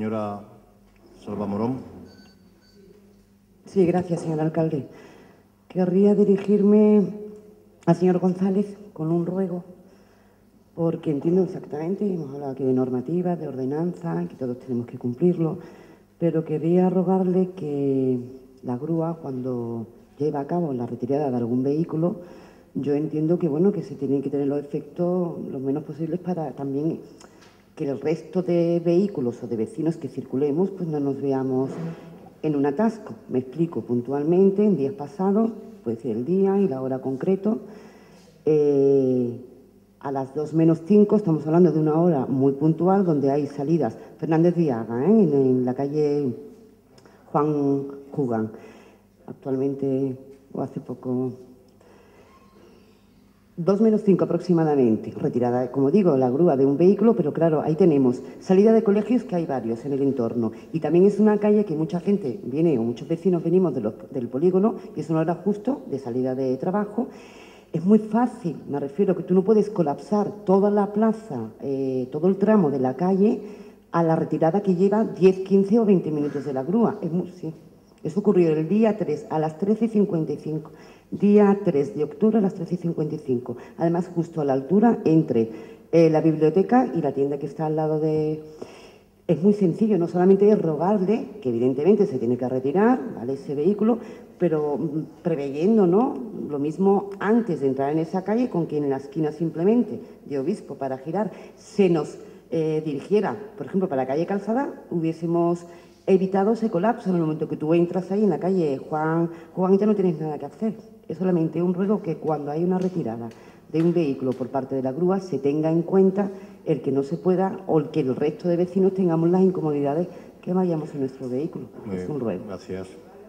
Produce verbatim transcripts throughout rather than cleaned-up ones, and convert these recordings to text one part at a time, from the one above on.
Señora Salva Morón. Sí, gracias, señor alcalde. Querría dirigirme al señor González con un ruego, porque entiendo exactamente, hemos hablado aquí de normativa, de ordenanza, que todos tenemos que cumplirlo, pero quería rogarle que la grúa, cuando lleva a cabo la retirada de algún vehículo, yo entiendo que, bueno, que se tienen que tener los efectos lo menos posibles para también que el resto de vehículos o de vecinos que circulemos pues no nos veamos en un atasco. Me explico puntualmente, en días pasados, puede ser el día y la hora concreto, eh, a las dos menos cinco, estamos hablando de una hora muy puntual, donde hay salidas Fernández Viaga, ¿eh? en, en la calle Juan Jugán. Actualmente, o hace poco, dos menos cinco aproximadamente, retirada, como digo, la grúa de un vehículo, pero claro, ahí tenemos salida de colegios, que hay varios en el entorno, y también es una calle que mucha gente viene, o muchos vecinos venimos de los, del polígono, y es una hora justo de salida de trabajo. Es muy fácil, me refiero que tú no puedes colapsar toda la plaza, eh, todo el tramo de la calle a la retirada que lleva diez, quince o veinte minutos de la grúa. Es muy, sí. Eso ocurrió el día tres a las trece y cincuenta y cinco. Día tres de octubre a las trece y cincuenta y cinco. Además, justo a la altura entre eh, la biblioteca y la tienda que está al lado de... Es muy sencillo, no solamente es rogarle, que evidentemente se tiene que retirar, ¿vale?, ese vehículo, pero preveyendo, ¿no?, lo mismo antes de entrar en esa calle, con que en la esquina simplemente de Obispo para girar se nos eh, dirigiera, por ejemplo, para la calle Calzada, hubiésemos evitado ese colapso en el momento que tú entras ahí en la calle Juan, Juan ya no tienes nada que hacer. Es solamente un ruego que cuando hay una retirada de un vehículo por parte de la grúa se tenga en cuenta el que no se pueda o el que el resto de vecinos tengamos las incomodidades que vayamos en nuestro vehículo. Muy Es bien, un ruego. gracias.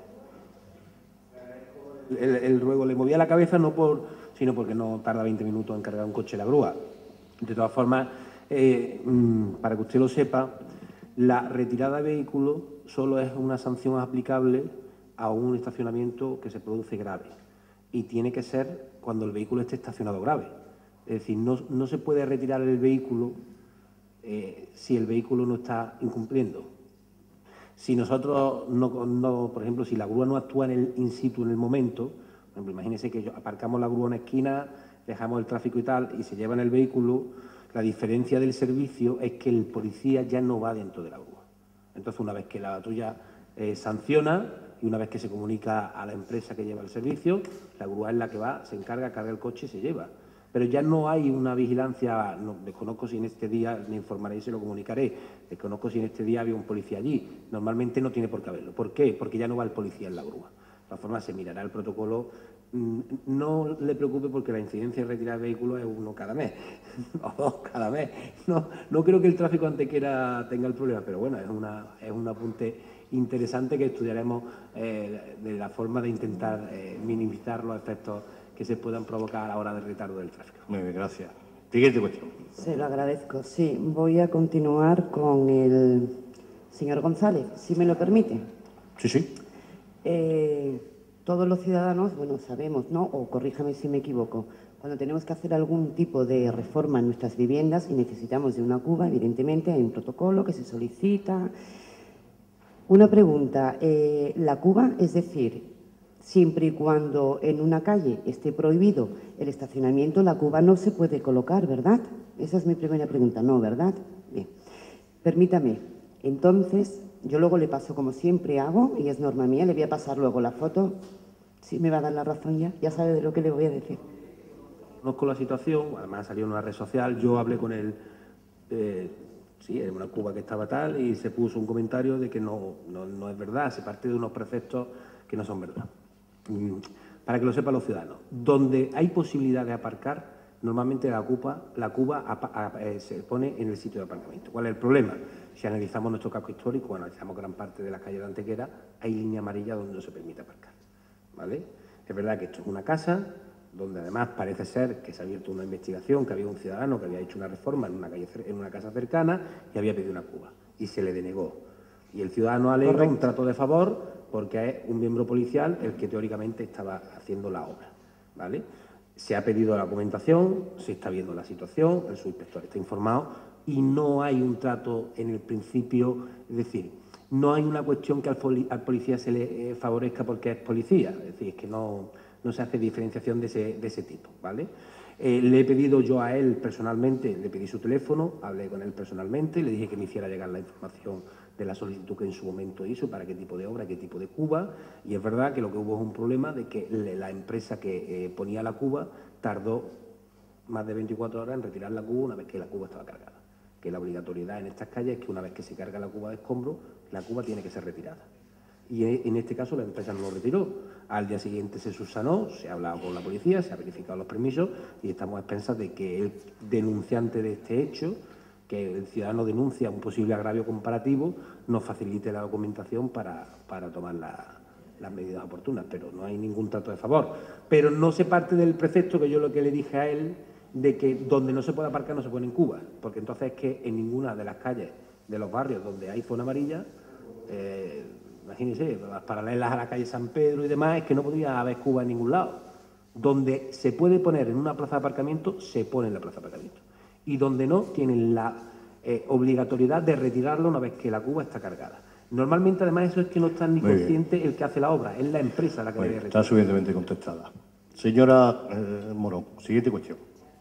El, el ruego le movía la cabeza no por, sino porque no tarda veinte minutos en cargar un coche la grúa. De todas formas, eh, para que usted lo sepa, la retirada de vehículos solo es una sanción aplicable a un estacionamiento que se produce grave y tiene que ser cuando el vehículo esté estacionado grave. Es decir, no, no se puede retirar el vehículo eh, si el vehículo no está incumpliendo. Si nosotros, no, no, por ejemplo, si la grúa no actúa en el in situ en el momento, por ejemplo, imagínense que aparcamos la grúa en una esquina, dejamos el tráfico y tal, y se llevan el vehículo, la diferencia del servicio es que el policía ya no va dentro de la grúa. Entonces, una vez que la patrulla eh, sanciona y una vez que se comunica a la empresa que lleva el servicio, la grúa es la que va, se encarga, carga el coche y se lleva. Pero ya no hay una vigilancia, no, desconozco si en este día, me informaré y se lo comunicaré, desconozco si en este día había un policía allí. Normalmente no tiene por qué haberlo. ¿Por qué? Porque ya no va el policía en la grúa. De todas formas, se mirará el protocolo. No le preocupe porque la incidencia de retirar vehículos es uno cada mes, o dos cada mes. No, no creo que el tráfico antequera tenga el problema, pero bueno, es, una, es un apunte interesante que estudiaremos eh, de la forma de intentar eh, minimizar los efectos que se puedan provocar a la hora del retardo del tráfico. Muy bien, gracias. Siguiente cuestión. Se lo agradezco. Sí, voy a continuar con el señor González, si me lo permite. Sí, sí. Eh, todos los ciudadanos, bueno, sabemos, ¿no?, o corríjame si me equivoco, cuando tenemos que hacer algún tipo de reforma en nuestras viviendas y necesitamos de una cuba, evidentemente hay un protocolo que se solicita. Una pregunta, eh, la cuba, es decir, siempre y cuando en una calle esté prohibido el estacionamiento, la cuba no se puede colocar, ¿verdad? Esa es mi primera pregunta. No, ¿verdad? Bien. Permítame. Entonces, yo luego le paso, como siempre hago, y es norma mía, le voy a pasar luego la foto. Sí, me va a dar la razón ya. Ya sabe de lo que le voy a decir. Conozco la situación, además salió en una red social, yo hablé con él, eh, sí, en una cuba que estaba tal, y se puso un comentario de que no, no, no es verdad, se parte de unos preceptos que no son verdad. Para que lo sepan los ciudadanos, donde hay posibilidad de aparcar, normalmente la cuba, la cuba a, a, a, se pone en el sitio de aparcamiento. ¿Cuál es el problema? Si analizamos nuestro casco histórico, analizamos gran parte de la calle de Antequera, hay línea amarilla donde no se permite aparcar, ¿vale? Es verdad que esto es una casa donde además parece ser que se ha abierto una investigación, que había un ciudadano que había hecho una reforma en una, calle, en una casa cercana y había pedido una cuba y se le denegó. Y el ciudadano alega Correcto. un trato de favor porque es un miembro policial el que teóricamente estaba haciendo la obra, ¿vale? Se ha pedido la documentación, se está viendo la situación, el subinspector está informado, y no hay un trato en el principio, es decir, no hay una cuestión que al, al policía se le eh, favorezca porque es policía, es decir, es que no, no se hace diferenciación de ese, de ese tipo, ¿vale? Eh, le he pedido yo a él personalmente, le pedí su teléfono, hablé con él personalmente, le dije que me hiciera llegar la información de la solicitud que en su momento hizo, para qué tipo de obra, qué tipo de cuba, y es verdad que lo que hubo es un problema de que la empresa que eh, ponía la cuba tardó más de veinticuatro horas en retirar la cuba una vez que la cuba estaba cargada, que la obligatoriedad en estas calles es que una vez que se carga la cuba de escombro, la cuba tiene que ser retirada. Y en este caso la empresa no lo retiró. Al día siguiente se subsanó, se ha hablado con la policía, se ha verificado los permisos y estamos a expensas de que el denunciante de este hecho, que el ciudadano denuncia un posible agravio comparativo, nos facilite la documentación para, para tomar la, las medidas oportunas, pero no hay ningún trato de favor. Pero no se parte del precepto que yo lo que le dije a él, de que donde no se puede aparcar no se pone en cuba, porque entonces es que en ninguna de las calles de los barrios donde hay zona amarilla, eh, imagínense, las paralelas a la calle San Pedro y demás, es que no podría haber cuba en ningún lado. Donde se puede poner en una plaza de aparcamiento, se pone en la plaza de aparcamiento. Y donde no, tienen la eh, obligatoriedad de retirarlo una vez que la cuba está cargada. Normalmente, además, eso es que no está ni Muy consciente bien. el que hace la obra, es la empresa la que Muy debe bien, retirar. está suficientemente contestada. Señora eh, Morón, siguiente cuestión.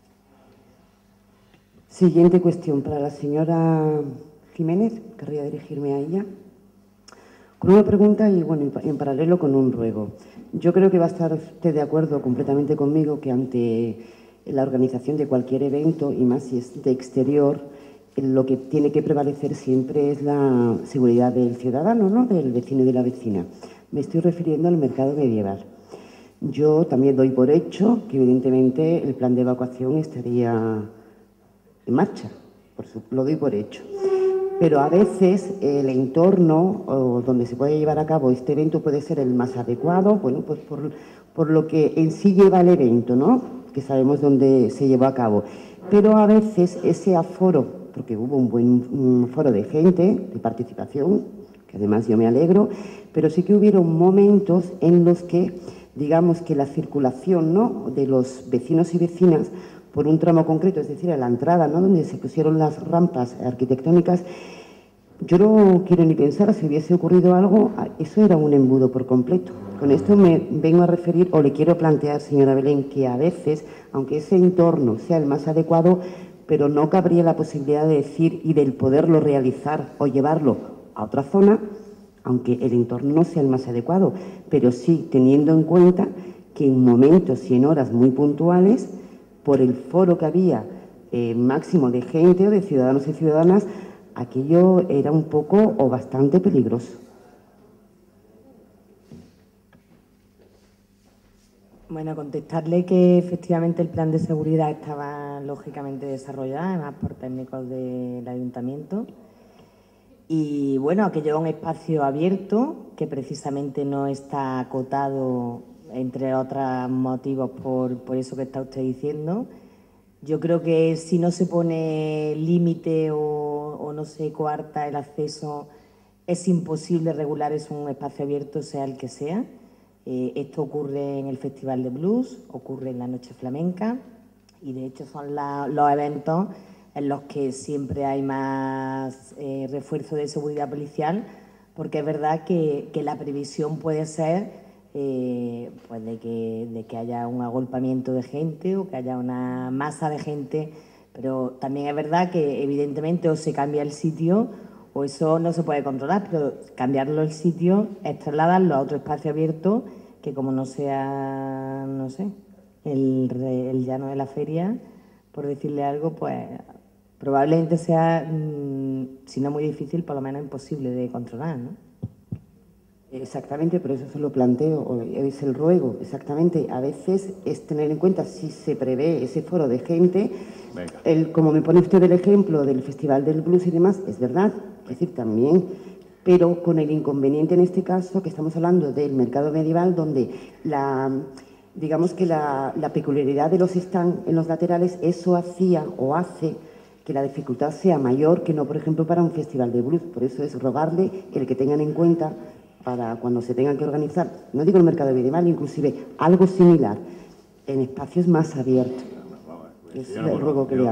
Siguiente cuestión para la señora Jiménez, querría dirigirme a ella. Con una pregunta y, bueno, en paralelo con un ruego. Yo creo que va a estar usted de acuerdo completamente conmigo que ante la organización de cualquier evento, y más si es de exterior, lo que tiene que prevalecer siempre es la seguridad del ciudadano, ¿no?, del vecino y de la vecina. Me estoy refiriendo al mercado medieval. Yo también doy por hecho que, evidentemente, el plan de evacuación estaría en marcha, por su, lo doy por hecho. Pero a veces el entorno o donde se puede llevar a cabo este evento puede ser el más adecuado, bueno, pues por, por lo que en sí lleva el evento, ¿no?, que sabemos dónde se llevó a cabo. Pero a veces ese aforo, porque hubo un buen un foro de gente, de participación, que además yo me alegro, pero sí que hubieron momentos en los que, digamos que la circulación, ¿no?, de los vecinos y vecinas por un tramo concreto, es decir, a la entrada, ¿no?, donde se pusieron las rampas arquitectónicas, yo no quiero ni pensar si hubiese ocurrido algo, eso era un embudo por completo. Con esto me vengo a referir, o le quiero plantear, señora Belén, que a veces, aunque ese entorno sea el más adecuado, pero no cabría la posibilidad de decir y del poderlo realizar o llevarlo a otra zona, aunque el entorno no sea el más adecuado, pero sí teniendo en cuenta que en momentos y en horas muy puntuales, por el foro que había eh, máximo de gente o de ciudadanos y ciudadanas, aquello era un poco o bastante peligroso. Bueno, contestarle que efectivamente el plan de seguridad estaba lógicamente desarrollado, además por técnicos del ayuntamiento. Y bueno, aquello era un espacio abierto que precisamente no está acotado, entre otros motivos, por, por eso que está usted diciendo. Yo creo que si no se pone límite o, o no se coarta el acceso, es imposible regular, es un espacio abierto, sea el que sea. Eh, esto ocurre en el Festival de Blues, ocurre en la Noche Flamenca y de hecho son la, los eventos en los que siempre hay más eh, refuerzo de seguridad policial, porque es verdad que, que la previsión puede ser eh, pues de, que, de que haya un agolpamiento de gente o que haya una masa de gente, pero también es verdad que evidentemente o se cambia el sitio o eso no se puede controlar, pero cambiarlo el sitio es trasladarlo a otro espacio abierto que, como no sea, no sé, el, el llano de la feria, por decirle algo, pues probablemente sea, mmm, si no muy difícil, por lo menos imposible de controlar, ¿no? Exactamente, por eso se lo planteo, es el ruego, exactamente. A veces es tener en cuenta si se prevé ese foro de gente. El, como me pone usted el ejemplo del Festival del Blues y demás, es verdad, es decir, también, pero con el inconveniente en este caso que estamos hablando del mercado medieval, donde la, digamos que la, la peculiaridad de los stands en los laterales, eso hacía o hace que la dificultad sea mayor que no, por ejemplo, para un festival de blues. Por eso es rogarle el que tengan en cuenta para cuando se tengan que organizar, no digo el mercado medieval, inclusive algo similar, en espacios más abiertos. Es el ruego que le hago.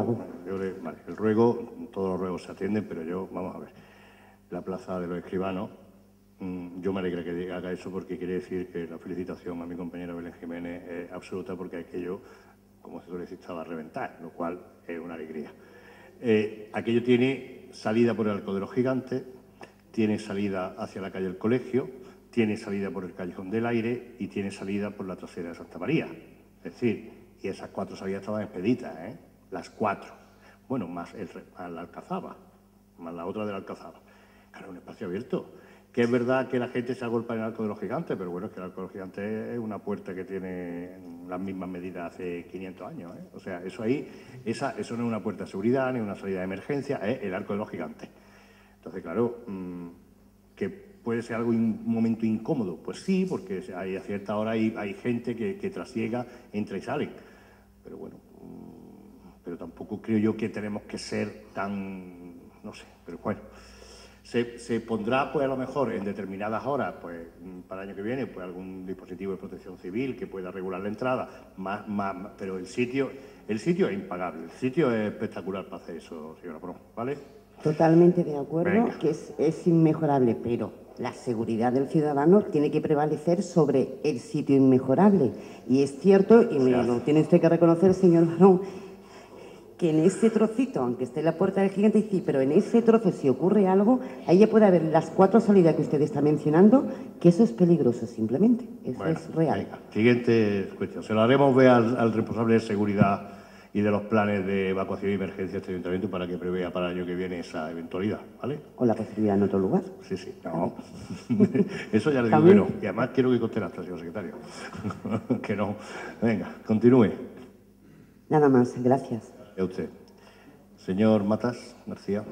yo le, vale, el ruego, todos los ruegos se atienden, pero yo, vamos a ver, la plaza de los escribanos, mmm, yo me alegra que haga eso porque quiere decir que la felicitación a mi compañera Belén Jiménez es absoluta porque aquello, como se suele decir, estaba a reventar, lo cual es una alegría. Eh, aquello tiene salida por el Arco de los Gigantes, tiene salida hacia la calle del Colegio, tiene salida por el Callejón del Aire y tiene salida por la trasera de Santa María. Es decir, y esas cuatro salidas estaban expeditas, ¿eh? Las cuatro. Bueno, más el, la Alcazaba, más la otra de la Alcazaba. Claro, un espacio abierto. Que es verdad que la gente se agolpa en el Arco de los Gigantes, pero bueno, es que el Arco de los Gigantes es una puerta que tiene las mismas medidas hace quinientos años, ¿eh? O sea, eso ahí, esa, eso no es una puerta de seguridad ni una salida de emergencia, es el Arco de los Gigantes. Entonces, claro, mmm, que puede ser algo, un momento incómodo. Pues sí, porque hay, a cierta hora hay, hay gente que, que trasiega, entra y sale. Pero bueno, mmm, pero tampoco creo yo que tenemos que ser tan, no sé, pero bueno. Se, se pondrá, pues a lo mejor, en determinadas horas, pues para el año que viene, pues algún dispositivo de protección civil que pueda regular la entrada, más, más, pero el sitio, el sitio es impagable, el sitio es espectacular para hacer eso, señora Pron, ¿vale? Totalmente de acuerdo, Venga. que es, es inmejorable, pero la seguridad del ciudadano tiene que prevalecer sobre el sitio inmejorable. Y es cierto, y me lo tiene usted que reconocer, señor Barón, que en ese trocito, aunque esté en la puerta del Gigante, sí, pero en ese trozo, si ocurre algo, ahí ya puede haber las cuatro salidas que usted está mencionando, que eso es peligroso simplemente, eso Bueno, es real. Venga. Siguiente cuestión. Se lo haremos ver al, al responsable de seguridad y de los planes de evacuación y emergencia de este ayuntamiento para que prevea para el año que viene esa eventualidad, ¿vale? O la posibilidad en otro lugar. Sí, sí. No. Eso ya le digo que no. Y además quiero que conste acta, señor secretario. Que no. Venga, continúe. Nada más, gracias. A usted. Señor Matas García.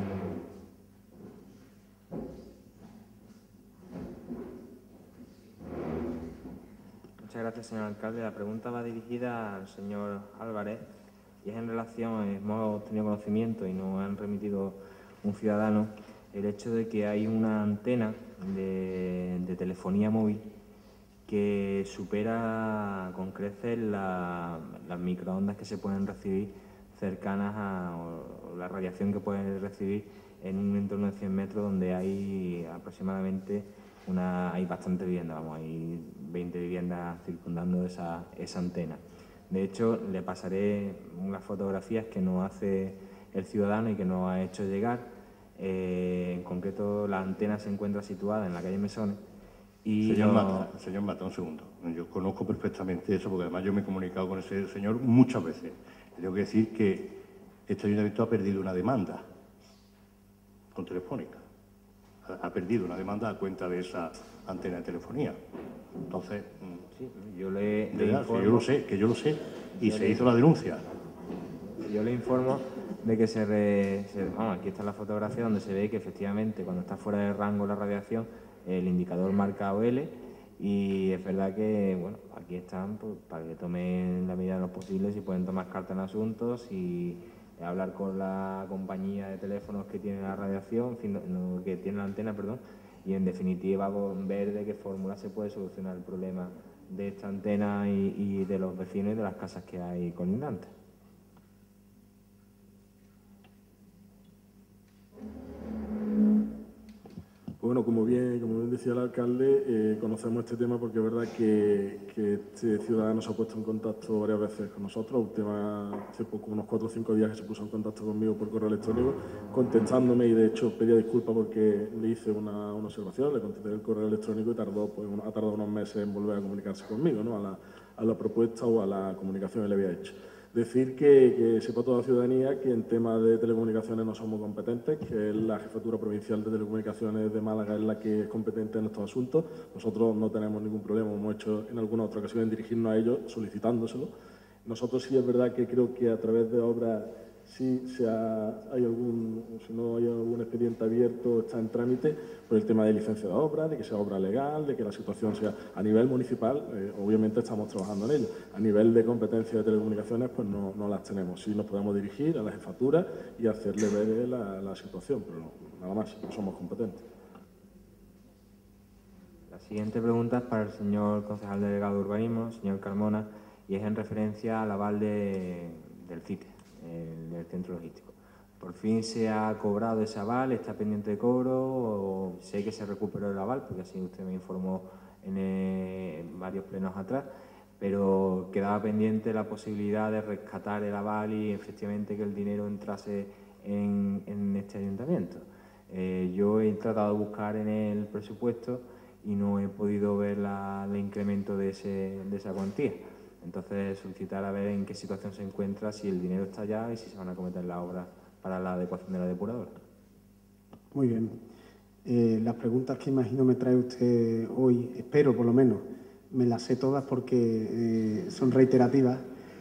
Muchas gracias, señor alcalde. La pregunta va dirigida al señor Álvarez y es en relación, hemos tenido conocimiento y nos han remitido un ciudadano, el hecho de que hay una antena de, de telefonía móvil que supera con creces la, las microondas que se pueden recibir cercanas a o la radiación que pueden recibir en un entorno de cien metros donde hay aproximadamente una, hay bastante vivienda, vamos, hay veinte viviendas circundando esa, esa antena. De hecho, le pasaré unas fotografías que nos hace el ciudadano y que nos ha hecho llegar. Eh, en concreto, la antena se encuentra situada en la calle Mesones. Y Señor, no... Mata, señor Mata, un segundo. Yo conozco perfectamente eso porque además yo me he comunicado con ese señor muchas veces. Le tengo que decir que este ayuntamiento ha perdido una demanda con Telefónica. Ha, ha perdido una demanda a cuenta de esa antena de telefonía. Entonces, sí, yo le, le verdad, informo, que yo lo sé, que yo lo sé. Y se le, hizo la denuncia. Yo le informo de que se, re, se vamos, aquí está la fotografía donde se ve que efectivamente cuando está fuera de rango la radiación el indicador marca O L y es verdad que, bueno, aquí están pues, para que tomen la medida de lo posible, si pueden tomar carta en asuntos y hablar con la compañía de teléfonos que tiene la radiación, que tiene la antena, perdón, y en definitiva ver de qué fórmula se puede solucionar el problema de esta antena y, y de los vecinos y de las casas que hay colindantes. Bueno, como bien, como bien decía el alcalde, eh, conocemos este tema porque es verdad que, que este ciudadano se ha puesto en contacto varias veces con nosotros. Un tema, hace poco, unos cuatro o cinco días que se puso en contacto conmigo por correo electrónico, contestándome y de hecho pedía disculpas porque le hice una, una observación, le contesté el correo electrónico y tardó, pues, ha tardado unos meses en volver a comunicarse conmigo, ¿no? a, la, a la propuesta o a la comunicación que le había hecho. Decir que, que sepa toda la ciudadanía que en temas de telecomunicaciones no somos competentes, que es la Jefatura Provincial de Telecomunicaciones de Málaga es la que es competente en estos asuntos. Nosotros no tenemos ningún problema, hemos hecho en alguna otra ocasión en dirigirnos a ellos solicitándoselo. Nosotros sí es verdad que creo que a través de obras sí se ha, hay algún, si no hay algún expediente abierto, está en trámite por el tema de licencia de obra, de que sea obra legal, de que la situación sea a nivel municipal, eh, obviamente estamos trabajando en ello. A nivel de competencia de telecomunicaciones, pues no, no las tenemos. Sí nos podemos dirigir a la jefatura y hacerle ver la, la situación, pero no, nada más, no somos competentes. La siguiente pregunta es para el señor concejal delegado de Urbanismo, señor Carmona, y es en referencia al aval de, del CITE. el, el centro logístico. Por fin se ha cobrado ese aval, está pendiente de cobro, o sé que se recuperó el aval, porque así usted me informó en, eh, en varios plenos atrás, pero quedaba pendiente la posibilidad de rescatar el aval y efectivamente que el dinero entrase en, en este ayuntamiento. Eh, yo he tratado de buscar en el presupuesto y no he podido ver la, el incremento de, ese, de esa cuantía. Entonces, solicitar a ver en qué situación se encuentra, si el dinero está allá y si se van a cometer las obras para la adecuación de la depuradora. Muy bien. Eh, las preguntas que imagino me trae usted hoy, espero por lo menos, me las sé todas porque eh, son reiterativas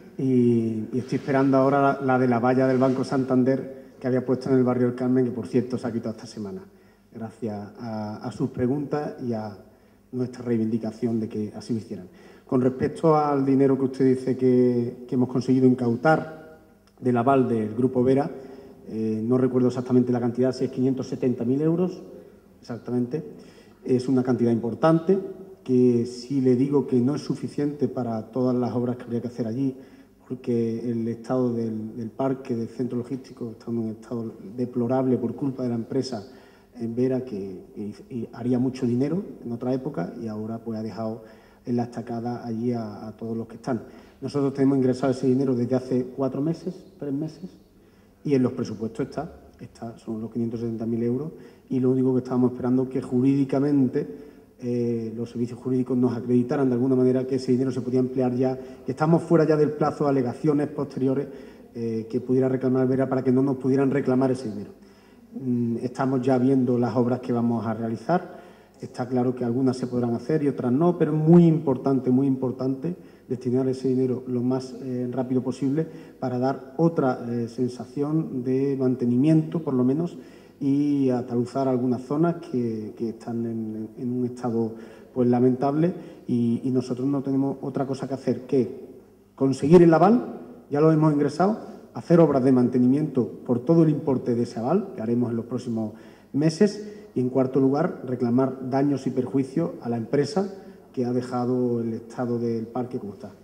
y, y estoy esperando ahora la, la de la valla del Banco Santander que había puesto en el barrio del Carmen, que por cierto se ha quitado esta semana, gracias a, a sus preguntas y a nuestra reivindicación de que así lo hicieran. Con respecto al dinero que usted dice que, que hemos conseguido incautar del aval del Grupo Vera, eh, no recuerdo exactamente la cantidad, si es quinientos setenta mil euros, exactamente. Es una cantidad importante que si le digo que no es suficiente para todas las obras que habría que hacer allí, porque el estado del, del parque, del centro logístico, está en un estado deplorable por culpa de la empresa en Vera, que, que haría mucho dinero en otra época y ahora pues ha dejado en la estacada allí a, a todos los que están. Nosotros tenemos ingresado ese dinero desde hace cuatro meses, tres meses, y en los presupuestos está, está son los quinientos setenta mil euros, y lo único que estábamos esperando es que jurídicamente eh, los servicios jurídicos nos acreditaran de alguna manera que ese dinero se podía emplear ya, que estamos fuera ya del plazo de alegaciones posteriores eh, que pudiera reclamar Vera para que no nos pudieran reclamar ese dinero. Mm, estamos ya viendo las obras que vamos a realizar. Está claro que algunas se podrán hacer y otras no, pero es muy importante, muy importante destinar ese dinero lo más eh, rápido posible para dar otra eh, sensación de mantenimiento, por lo menos, y ataluzar algunas zonas que, que están en, en un estado pues lamentable y, y nosotros no tenemos otra cosa que hacer que conseguir el aval, ya lo hemos ingresado, hacer obras de mantenimiento por todo el importe de ese aval, que haremos en los próximos meses, y, en cuarto lugar, reclamar daños y perjuicios a la empresa que ha dejado el estado del parque como está.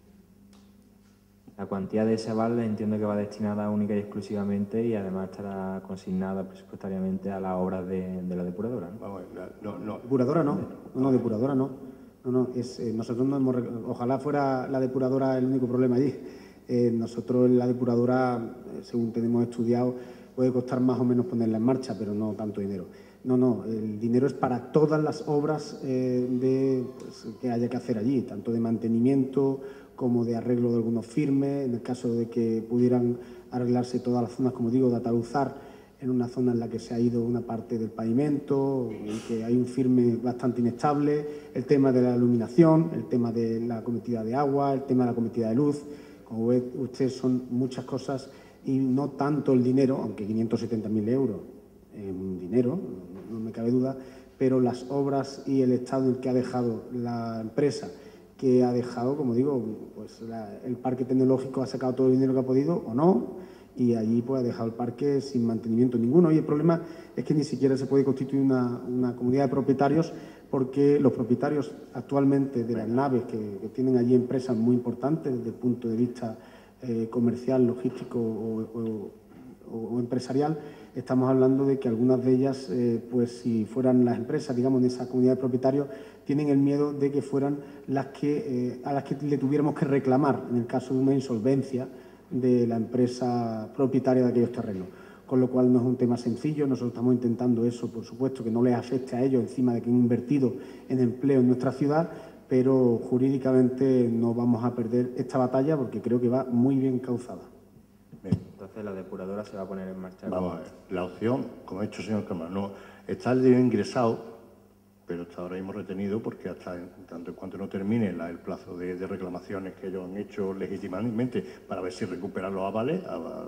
La cuantía de ese aval entiendo que va destinada única y exclusivamente y además estará consignada presupuestariamente a las obras de, de la depuradora, ¿no? Vamos, no, no. Depuradora no, no, no depuradora no. no, no es, eh, nosotros no hemos, ojalá fuera la depuradora el único problema allí. Eh, nosotros la depuradora, eh, según tenemos estudiado, puede costar más o menos ponerla en marcha, pero no tanto dinero. No, no, el dinero es para todas las obras eh, de, pues, que haya que hacer allí, tanto de mantenimiento como de arreglo de algunos firmes, en el caso de que pudieran arreglarse todas las zonas, como digo, de ataluzar en una zona en la que se ha ido una parte del pavimento, en que hay un firme bastante inestable, el tema de la iluminación, el tema de la cometida de agua, el tema de la cometida de luz. Como ve usted, son muchas cosas y no tanto el dinero, aunque quinientos setenta mil euros es un dinero, no, no me cabe duda, pero las obras y el estado en el que ha dejado la empresa, que ha dejado, como digo, pues la, el parque tecnológico ha sacado todo el dinero que ha podido o no, y allí pues ha dejado el parque sin mantenimiento ninguno. Y el problema es que ni siquiera se puede constituir una, una comunidad de propietarios porque los propietarios actualmente de las naves que, que tienen allí empresas muy importantes desde el punto de vista eh, comercial, logístico o, o, o, o empresarial, estamos hablando de que algunas de ellas, eh, pues si fueran las empresas, digamos, de esa comunidad de propietarios, tienen el miedo de que fueran las que, eh, a las que le tuviéramos que reclamar en el caso de una insolvencia de la empresa propietaria de aquellos terrenos. Con lo cual no es un tema sencillo, nosotros estamos intentando eso, por supuesto, que no les afecte a ellos, encima de que han invertido en empleo en nuestra ciudad, pero jurídicamente no vamos a perder esta batalla porque creo que va muy bien cauzada. Bien. Entonces la depuradora se va a poner en marcha. Vamos a ver, la opción, como ha dicho el señor Cámara, no, está el dinero ingresado, pero está ahora mismo retenido porque hasta en tanto en cuanto no termine la, el plazo de, de reclamaciones que ellos han hecho legítimamente para ver si recuperan los avales, a, a,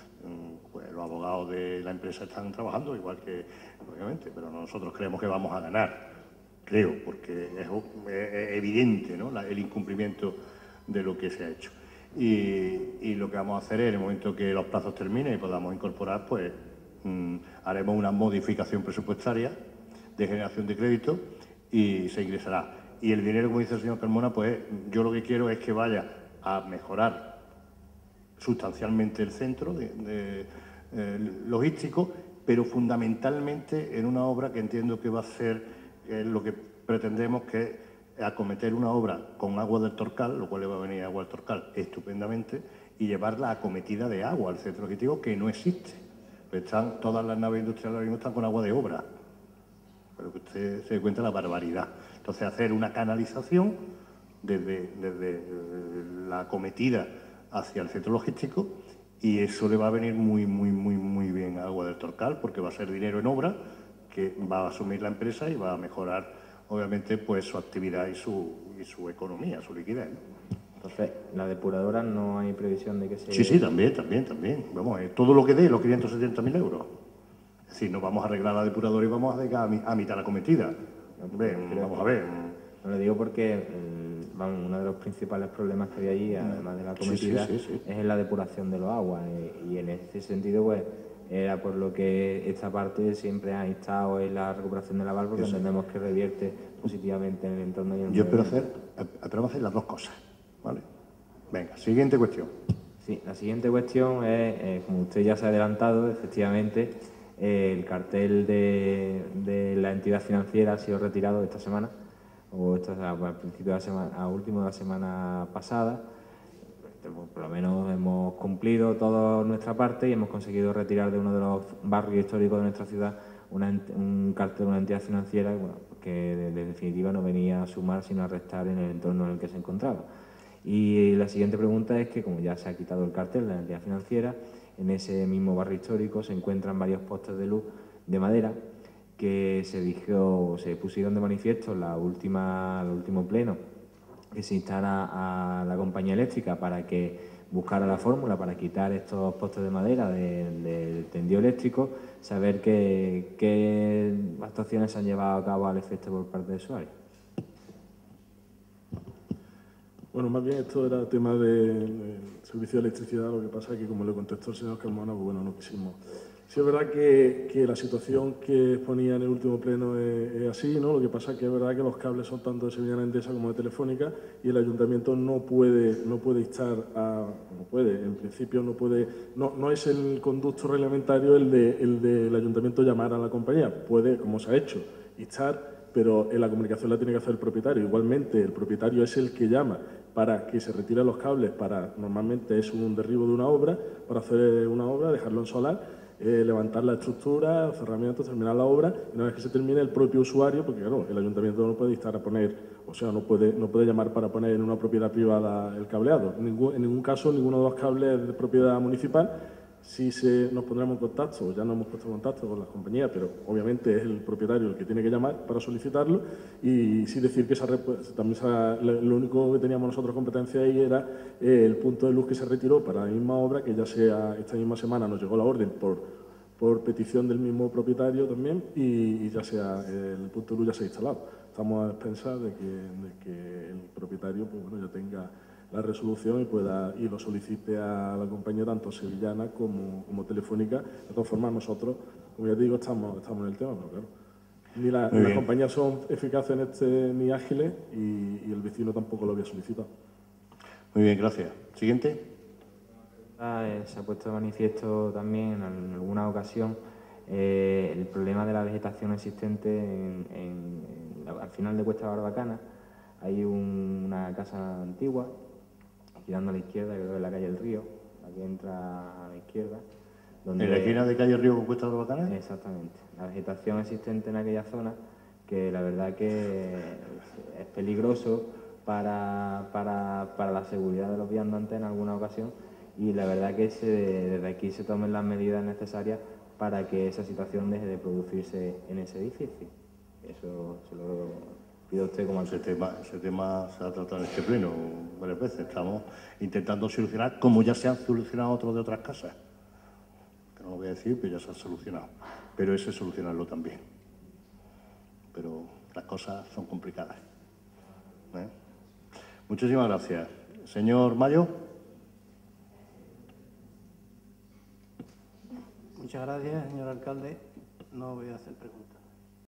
pues los abogados de la empresa están trabajando igual que, obviamente, pero nosotros creemos que vamos a ganar, creo, porque es, es evidente, ¿no?, la, el incumplimiento de lo que se ha hecho. Y, y lo que vamos a hacer es, en el momento que los plazos terminen y podamos incorporar, pues mmm, haremos una modificación presupuestaria de generación de crédito y se ingresará. Y el dinero, como dice el señor Carmona, pues yo lo que quiero es que vaya a mejorar sustancialmente el centro de, de, eh, logístico, pero fundamentalmente en una obra que entiendo que va a ser eh, lo que pretendemos, que es acometer una obra con agua del Torcal, lo cual le va a venir agua al Torcal estupendamente, y llevar la acometida de agua al centro logístico, que no existe. Están, todas las naves industriales ahora mismo están con agua de obra, pero que usted se dé cuenta de la barbaridad. Entonces, hacer una canalización desde, desde la acometida hacia el centro logístico, y eso le va a venir muy, muy, muy, muy bien a Agua del Torcal, porque va a ser dinero en obra que va a asumir la empresa y va a mejorar, obviamente, pues su actividad y su, y su economía, su liquidez, ¿no? Entonces, la depuradora no hay previsión de que se... Sí, sí, también, también, también. Vamos, eh, todo lo que dé, los quinientos setenta mil euros. Es decir, no vamos a arreglar la depuradora y vamos a dejar a, mi, a mitad la cometida. Hombre, vamos a ver. No lo digo porque el, vamos, uno de los principales problemas que hay allí, además de la cometida, sí, sí, sí, sí. es en la depuración de los aguas. Y, y en ese sentido, pues, era por lo que esta parte siempre ha estado en la recuperación de la val, porque Eso. entendemos que revierte positivamente en el entorno y en el Yo espero medio hacer, espero hacer las dos cosas, ¿vale? Venga, siguiente cuestión. Sí, la siguiente cuestión es, eh, como usted ya se ha adelantado, efectivamente, eh, el cartel de, de la entidad financiera ha sido retirado esta semana, o esta, al principio de la semana, a último de la semana pasada. Por lo menos hemos cumplido toda nuestra parte y hemos conseguido retirar de uno de los barrios históricos de nuestra ciudad una, un cartel de una entidad financiera, bueno, que de, de definitiva no venía a sumar sino a restar en el entorno en el que se encontraba. Y la siguiente pregunta es que, como ya se ha quitado el cartel de la entidad financiera, en ese mismo barrio histórico se encuentran varios postes de luz de madera que se dijo, se pusieron de manifiesto en la última, el último pleno, que se instara a la compañía eléctrica para que buscara la fórmula para quitar estos postes de madera del de tendido eléctrico, saber qué, qué actuaciones se han llevado a cabo al efecto por parte de usuarios. Bueno, más bien esto era tema del de servicio de electricidad, lo que pasa es que, como le contestó el señor Carmona, pues bueno, no quisimos. Sí es verdad que, que la situación que exponía en el último pleno es, es así, ¿no? Lo que pasa es que es verdad que los cables son tanto de Sevillana Endesa como de Telefónica y el ayuntamiento no puede, no puede instar a... no puede, en principio no puede... No, no es el conducto reglamentario el de, el del ayuntamiento llamar a la compañía. Puede, como se ha hecho, instar, pero en la comunicación la tiene que hacer el propietario. Igualmente, el propietario es el que llama para que se retiren los cables, para normalmente es un derribo de una obra, para hacer una obra, dejarlo en solar, eh, levantar la estructura, cerramientos, terminar la obra, y una vez que se termine el propio usuario, porque claro, el ayuntamiento no puede instar a poner, o sea, no puede, no puede llamar para poner en una propiedad privada el cableado. En ningún, en ningún caso, ninguno de los cables es de propiedad municipal. Sí se, nos pondremos en contacto, ya nos hemos puesto en contacto con las compañías, pero obviamente es el propietario el que tiene que llamar para solicitarlo, y sí decir que esa, también esa, lo único que teníamos nosotros competencia ahí era eh, el punto de luz que se retiró para la misma obra, que ya sea esta misma semana nos llegó la orden por, por petición del mismo propietario también, y, y ya sea el punto de luz ya se ha instalado. Estamos a expensas de que, de que el propietario pues, bueno, ya tenga la resolución y pueda y lo solicite a la compañía tanto sevillana como, como telefónica. De todas formas, nosotros, como ya te digo, estamos, estamos en el tema, pero claro, ni, la, ni las compañías son eficaces en este ni ágiles y, y el vecino tampoco lo había solicitado. Muy bien, gracias. Siguiente. Eh, se ha puesto de manifiesto también en alguna ocasión eh, el problema de la vegetación existente en, en, en, al final de Cuesta Barbacana. Hay un, una casa antigua, girando a la izquierda, creo que es la calle del Río, la que entra a la izquierda. Donde, ¿En la esquina de calle Río con Cuesta Barbacana? Exactamente. La vegetación existente en aquella zona, que la verdad que es peligroso para, para, para la seguridad de los viandantes en alguna ocasión, y la verdad que se, desde aquí se tomen las medidas necesarias para que esa situación deje de producirse en ese edificio. Eso se lo pido a usted como ese tema, ese tema se ha tratado en este pleno varias veces. Estamos intentando solucionar, como ya se han solucionado otros de otras casas. Que no lo voy a decir, pero ya se han solucionado. Pero ese es solucionarlo también. Pero las cosas son complicadas. ¿Eh? Muchísimas gracias. Señor Mayo. Muchas gracias, señor alcalde. No voy a hacer preguntas.